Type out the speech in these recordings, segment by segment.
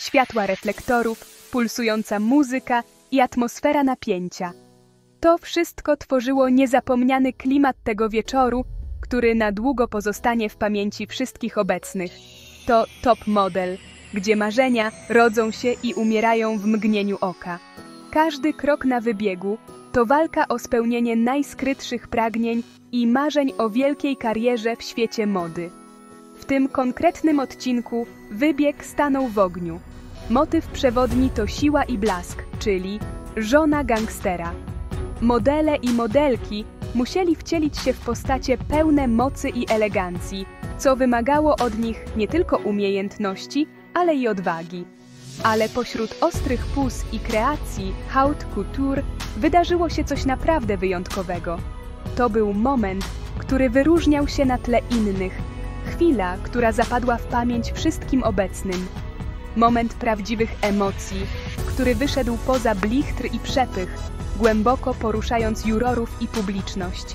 światła reflektorów, pulsująca muzyka i atmosfera napięcia. To wszystko tworzyło niezapomniany klimat tego wieczoru, który na długo pozostanie w pamięci wszystkich obecnych. To Top Model, gdzie marzenia rodzą się i umierają w mgnieniu oka. Każdy krok na wybiegu to walka o spełnienie najskrytszych pragnień i marzeń o wielkiej karierze w świecie mody. W tym konkretnym odcinku wybieg stanął w ogniu. Motyw przewodni to siła i blask, czyli żona gangstera. Modele i modelki musieli wcielić się w postacie pełne mocy i elegancji, co wymagało od nich nie tylko umiejętności, ale i odwagi. Ale pośród ostrych pus i kreacji haute couture wydarzyło się coś naprawdę wyjątkowego. To był moment, który wyróżniał się na tle innych. Chwila, która zapadła w pamięć wszystkim obecnym. Moment prawdziwych emocji, który wyszedł poza blichtr i przepych, głęboko poruszając jurorów i publiczność.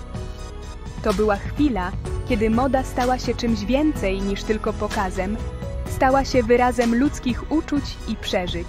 To była chwila, kiedy moda stała się czymś więcej niż tylko pokazem, stała się wyrazem ludzkich uczuć i przeżyć.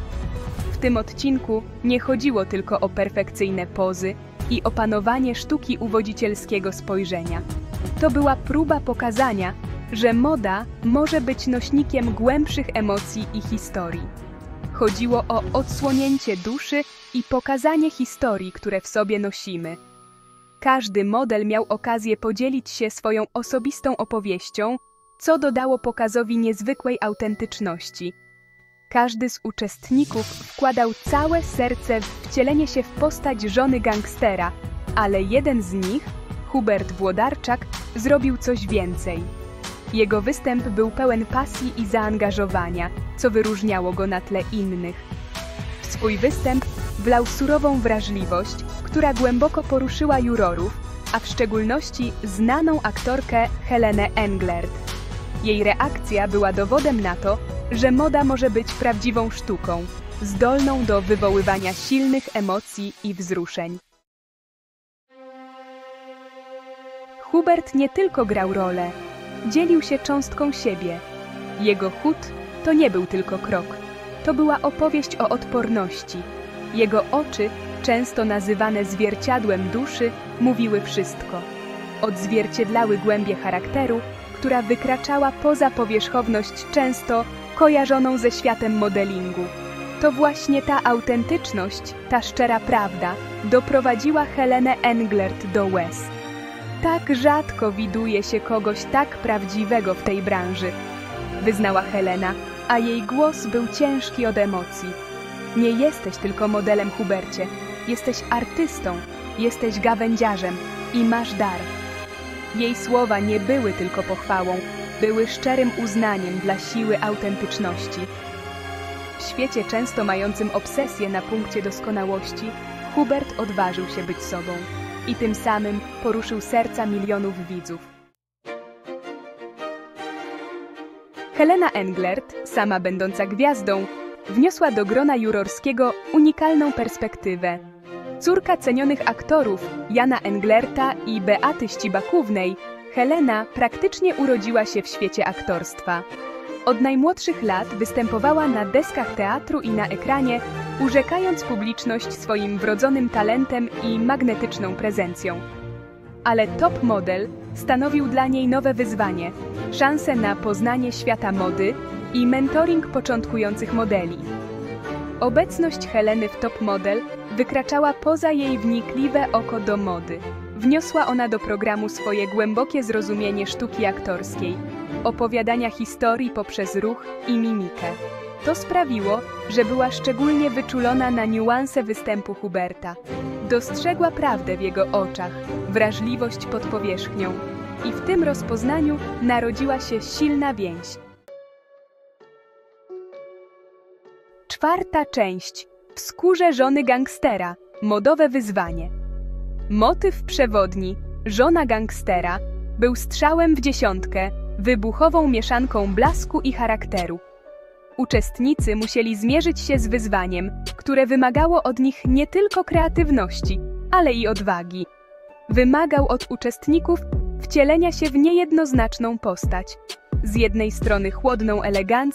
W tym odcinku nie chodziło tylko o perfekcyjne pozy i opanowanie sztuki uwodzicielskiego spojrzenia. To była próba pokazania, że moda może być nośnikiem głębszych emocji i historii. Chodziło o odsłonięcie duszy i pokazanie historii, które w sobie nosimy. Każdy model miał okazję podzielić się swoją osobistą opowieścią, co dodało pokazowi niezwykłej autentyczności. Każdy z uczestników wkładał całe serce w wcielenie się w postać żony gangstera, ale jeden z nich, Hubert Włodarczak, zrobił coś więcej. Jego występ był pełen pasji i zaangażowania, co wyróżniało go na tle innych. W swój występ wlał surową wrażliwość, która głęboko poruszyła jurorów, a w szczególności znaną aktorkę Helenę Englert. Jej reakcja była dowodem na to, że moda może być prawdziwą sztuką, zdolną do wywoływania silnych emocji i wzruszeń. Hubert nie tylko grał rolę, dzielił się cząstką siebie. Jego chód to nie był tylko krok, to była opowieść o odporności. Jego oczy, często nazywane zwierciadłem duszy, mówiły wszystko. Odzwierciedlały głębię charakteru, która wykraczała poza powierzchowność często kojarzoną ze światem modelingu. To właśnie ta autentyczność, ta szczera prawda doprowadziła Helenę Englert do łez. Tak rzadko widuje się kogoś tak prawdziwego w tej branży, wyznała Helena, a jej głos był ciężki od emocji. Nie jesteś tylko modelem, Hubercie, jesteś artystą, jesteś gawędziarzem i masz dar. Jej słowa nie były tylko pochwałą, były szczerym uznaniem dla siły autentyczności. W świecie często mającym obsesję na punkcie doskonałości, Hubert odważył się być sobą i tym samym poruszył serca milionów widzów. Helena Englert, sama będąca gwiazdą, wniosła do grona jurorskiego unikalną perspektywę. Córka cenionych aktorów Jana Englerta i Beaty Ścibakównej, Helena praktycznie urodziła się w świecie aktorstwa. Od najmłodszych lat występowała na deskach teatru i na ekranie, urzekając publiczność swoim wrodzonym talentem i magnetyczną prezencją. Ale Top Model stanowił dla niej nowe wyzwanie, szansę na poznanie świata mody i mentoring początkujących modeli. Obecność Heleny w Top Model wykraczała poza jej wnikliwe oko do mody. Wniosła ona do programu swoje głębokie zrozumienie sztuki aktorskiej, opowiadania historii poprzez ruch i mimikę. To sprawiło, że była szczególnie wyczulona na niuanse występu Huberta. Dostrzegła prawdę w jego oczach, wrażliwość pod powierzchnią i w tym rozpoznaniu narodziła się silna więź. Czwarta część. W skórze żony gangstera. Modowe wyzwanie. Motyw przewodni, żona gangstera, był strzałem w dziesiątkę, wybuchową mieszanką blasku i charakteru. Uczestnicy musieli zmierzyć się z wyzwaniem, które wymagało od nich nie tylko kreatywności, ale i odwagi. Wymagał od uczestników wcielenia się w niejednoznaczną postać. Z jednej strony chłodną elegancję,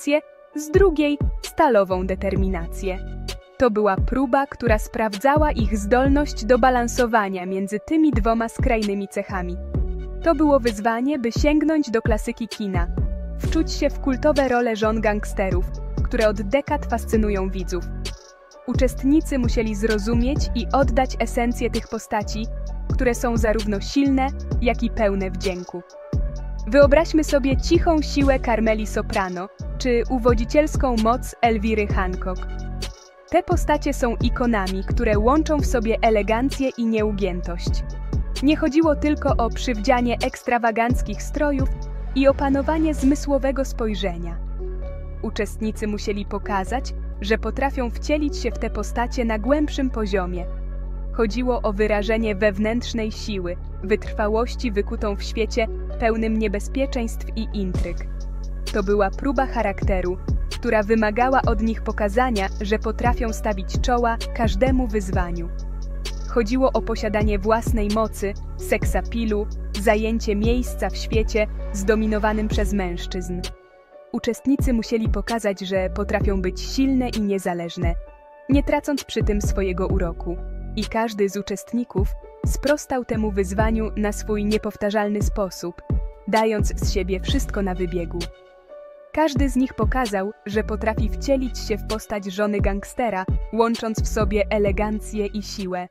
z drugiej stalową determinację. To była próba, która sprawdzała ich zdolność do balansowania między tymi dwoma skrajnymi cechami. To było wyzwanie, by sięgnąć do klasyki kina, wczuć się w kultowe role żon gangsterów, które od dekad fascynują widzów. Uczestnicy musieli zrozumieć i oddać esencję tych postaci, które są zarówno silne, jak i pełne wdzięku. Wyobraźmy sobie cichą siłę Carmeli Soprano, czy uwodzicielską moc Elviry Hancock. Te postacie są ikonami, które łączą w sobie elegancję i nieugiętość. Nie chodziło tylko o przywdzianie ekstrawaganckich strojów i opanowanie zmysłowego spojrzenia. Uczestnicy musieli pokazać, że potrafią wcielić się w te postacie na głębszym poziomie. Chodziło o wyrażenie wewnętrznej siły, wytrwałości wykutą w świecie pełnym niebezpieczeństw i intryg. To była próba charakteru, która wymagała od nich pokazania, że potrafią stawić czoła każdemu wyzwaniu. Chodziło o posiadanie własnej mocy, seksapilu, zajęcie miejsca w świecie zdominowanym przez mężczyzn. Uczestnicy musieli pokazać, że potrafią być silne i niezależne, nie tracąc przy tym swojego uroku. I każdy z uczestników sprostał temu wyzwaniu na swój niepowtarzalny sposób, dając z siebie wszystko na wybiegu. Każdy z nich pokazał, że potrafi wcielić się w postać żony gangstera, łącząc w sobie elegancję i siłę.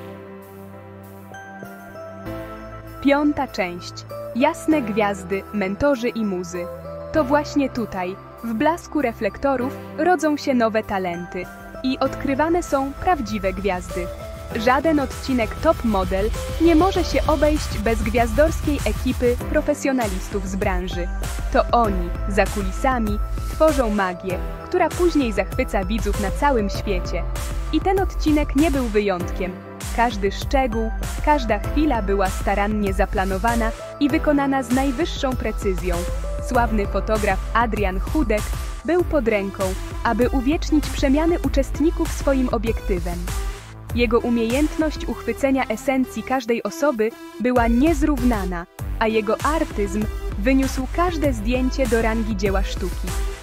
5. część. Jasne gwiazdy, mentorzy i muzy. To właśnie tutaj, w blasku reflektorów, rodzą się nowe talenty i odkrywane są prawdziwe gwiazdy. Żaden odcinek Top Model nie może się obejść bez gwiazdorskiej ekipy profesjonalistów z branży. To oni, za kulisami, tworzą magię, która później zachwyca widzów na całym świecie. I ten odcinek nie był wyjątkiem. Każdy szczegół, każda chwila była starannie zaplanowana i wykonana z najwyższą precyzją. Sławny fotograf Adrian Hudek był pod ręką, aby uwiecznić przemiany uczestników swoim obiektywem. Jego umiejętność uchwycenia esencji każdej osoby była niezrównana, a jego artyzm wyniósł każde zdjęcie do rangi dzieła sztuki.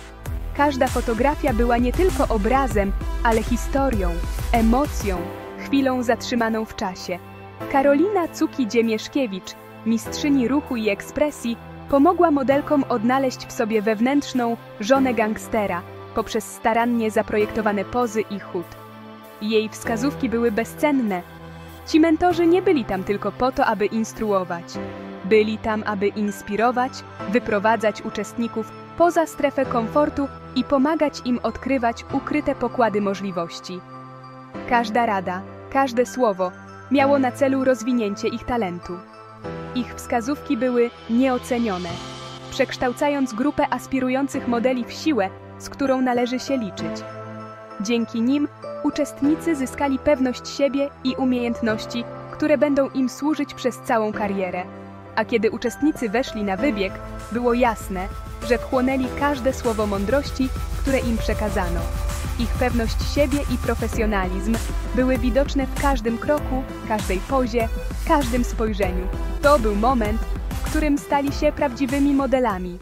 Każda fotografia była nie tylko obrazem, ale historią, emocją, chwilą zatrzymaną w czasie. Karolina Cuki-Dziemieszkiewicz, mistrzyni ruchu i ekspresji, pomogła modelkom odnaleźć w sobie wewnętrzną żonę gangstera poprzez starannie zaprojektowane pozy i chód. Jej wskazówki były bezcenne. Ci mentorzy nie byli tam tylko po to, aby instruować. Byli tam, aby inspirować, wyprowadzać uczestników poza strefę komfortu i pomagać im odkrywać ukryte pokłady możliwości. Każda rada, każde słowo miało na celu rozwinięcie ich talentu. Ich wskazówki były nieocenione, przekształcając grupę aspirujących modeli w siłę, z którą należy się liczyć. Dzięki nim uczestnicy zyskali pewność siebie i umiejętności, które będą im służyć przez całą karierę. A kiedy uczestnicy weszli na wybieg, było jasne, że wchłonęli każde słowo mądrości, które im przekazano. Ich pewność siebie i profesjonalizm były widoczne w każdym kroku, każdej pozie, każdym spojrzeniu. To był moment, w którym stali się prawdziwymi modelami.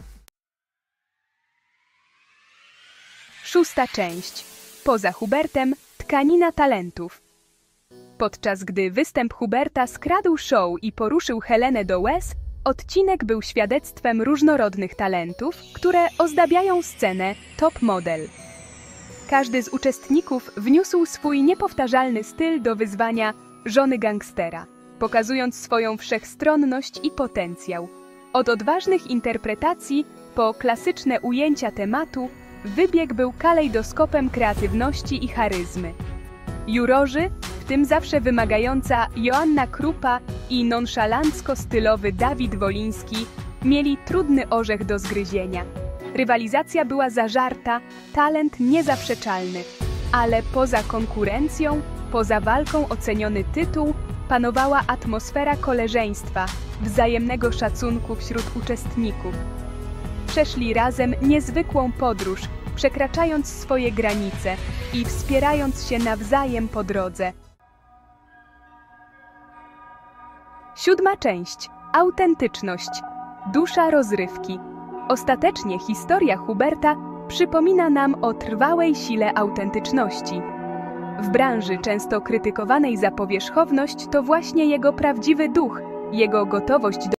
6. część. Poza Hubertem – tkanina talentów. Podczas gdy występ Huberta skradł show i poruszył Helenę do łez, odcinek był świadectwem różnorodnych talentów, które ozdabiają scenę Top Model. Każdy z uczestników wniósł swój niepowtarzalny styl do wyzwania żony gangstera, pokazując swoją wszechstronność i potencjał. Od odważnych interpretacji po klasyczne ujęcia tematu, wybieg był kalejdoskopem kreatywności i charyzmy. Jurorzy, w tym zawsze wymagająca Joanna Krupa i nonszalancko-stylowy Dawid Woliński, mieli trudny orzech do zgryzienia. Rywalizacja była zażarta, talent niezaprzeczalny, ale poza konkurencją, poza walką o ceniony tytuł, panowała atmosfera koleżeństwa, wzajemnego szacunku wśród uczestników. Przeszli razem niezwykłą podróż, przekraczając swoje granice i wspierając się nawzajem po drodze. 7. część. Autentyczność. Dusza rozrywki. Ostatecznie historia Huberta przypomina nam o trwałej sile autentyczności. W branży często krytykowanej za powierzchowność to właśnie jego prawdziwy duch, jego gotowość do